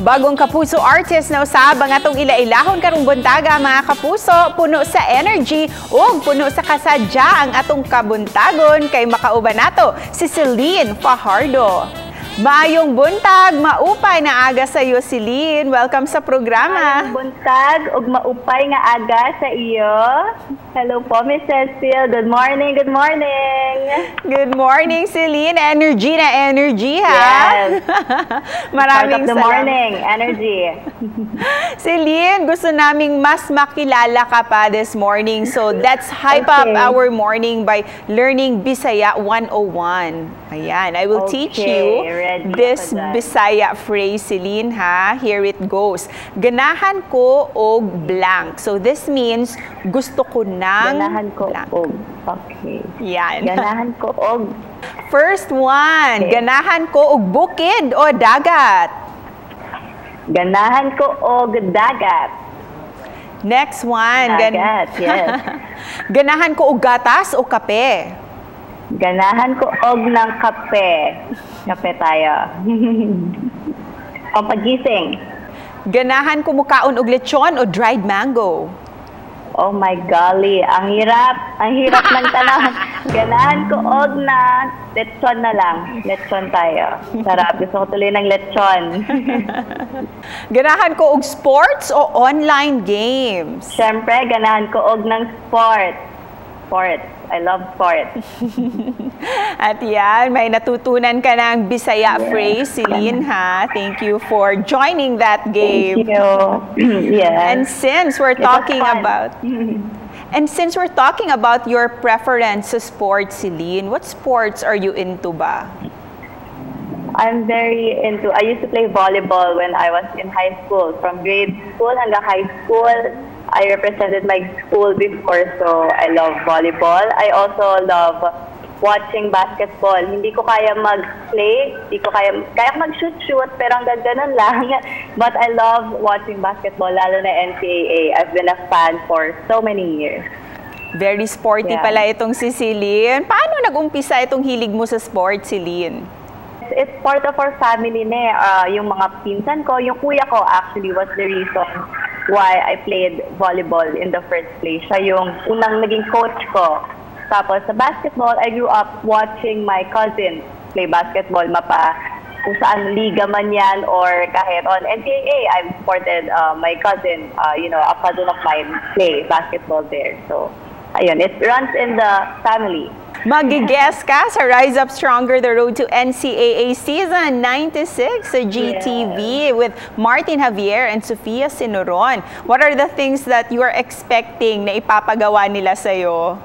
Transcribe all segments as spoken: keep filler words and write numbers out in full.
Bagong kapuso artist na usab ang atong ila-ilahon karong buntaga mga kapuso, puno sa energy ug puno sa kasadya ang atong kabuntagon kay makauban nato si Celine Fajardo. Maayong buntag, maupay na aga sa iyo Celine. Welcome sa programa. Maayong buntag ug maupay nga aga sa iyo. Hello po, Miss Cecile. Good morning, good morning. Good morning, Celine. Energy na energy, ha? Yes. Maraming Start of the salamat. morning, energy. Celine, gusto naming mas makilala ka pa this morning. So, let's hype Okay. up our morning by learning Bisaya one oh one. Ayan, I will teach Okay, you ready this ako dyan. Bisaya phrase, Celine, ha? Here it goes. Ganahan ko og blank. So, this means gusto ko ng Ganahan ko blank. og. Okay. Yan. Ganahan ko og. First one, Okay. ganahan ko og bukid o dagat. Ganahan ko og dagat. Next one, gan- Dagat, yes. ganahan ko og gatas o kape. Ganahan ko og ng kape. Kape tayo. Pampagising. Ganahan ko mukaon og lechon o dried mango. Oh my golly, ang hirap, ang hirap ng tanong. Ganahan ko og na lechon na lang. Lechon tayo. Sarap, gusto ko tuloy ng lechon. Ganahan ko og sports o online games. Siyempre, ganahan ko og ng sport. Sports. I love sports. At yan, may natutunan ka ng Bisaya phrase, Celine, ha? Thank you for joining that game. Thank you. Yes. And since we're It was talking fun. about And since we're talking about your preference sa sports, Celine, what sports are you into ba? I'm very into, I used to play volleyball when I was in high school. From grade school hanggang high school, I represented my school before, so I love volleyball. I also love watching basketball. Hindi ko kaya mag-play, hindi ko kaya, kaya mag-shoot-shoot, pero hanggang ganun lang. But I love watching basketball, lalo na N C A A. I've been a fan for so many years. Very sporty Yeah. pala itong si Celine. Paano nag-umpisa itong hilig mo sa sports, Celine? It's part of our family ne. Uh, yung mga pinsan ko, yung kuya ko actually was the reason why I played volleyball in the first place. Siya yung unang naging coach ko. Tapos sa basketball, I grew up watching my cousin play basketball, mapa kung saan liga man yan or kahit on N C A A, I've supported uh, my cousin, uh, you know, a cousin of mine play basketball there. So, ayun, it runs in the family. Mag-guess ka sa Rise Up Stronger, The Road to N C A A Season ninety-six sa G T V with Martin Javier and Sofia Sinoron. What are the things that you are expecting na ipapagawa nila sa'yo?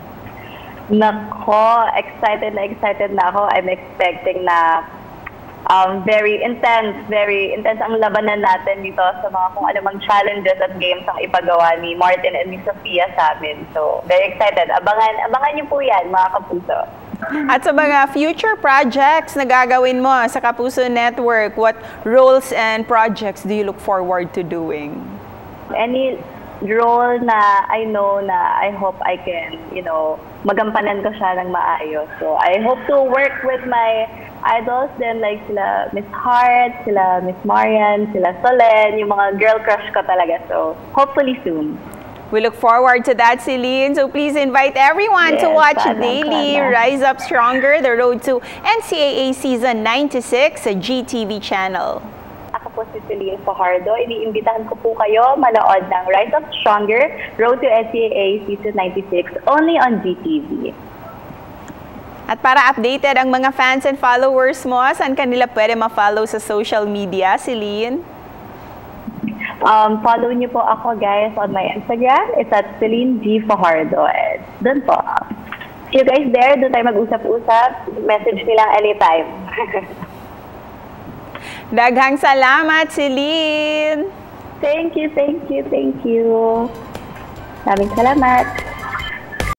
Nako, excited na excited na ako. I'm expecting na um, very intense, very intense ang labanan natin dito sa mga kung anumang challenges at games ang ipagawa ni Martin and ni Sofia sa amin. So, very excited. Abangan, abangan niyo po yan, mga kapuso. At sa mga future projects na gagawin mo sa Kapuso Network, what roles and projects do you look forward to doing? Any role na I know na I hope I can, you know, magampanan ko siya ng maayos. So, I hope to work with my idols din, like sila Miss Heart, sila Miss Marian, sila Solen, yung mga girl crush ko talaga. So, hopefully soon. We look forward to that, Celine. So please invite everyone to Yes, watch sana, daily sana. Rise Up Stronger, The Road to N C A A Season ninety-six sa G T V channel. Ako po si Celine Fajardo. Iniimbitahan ko po kayo manood ng Rise Up Stronger, Road to N C A A Season ninety-six, only on G T V. At para updated ang mga fans and followers mo, saan kanila pwede ma-follow sa social media, Celine? Um, follow niyo po ako, guys, on my Instagram. It's at Celine G. Fajardo. And doon po. See you guys there. Doon tayo mag-usap-usap. Message nilang anytime. Daghang salamat, Celine! Thank you, thank you, thank you. Maraming salamat.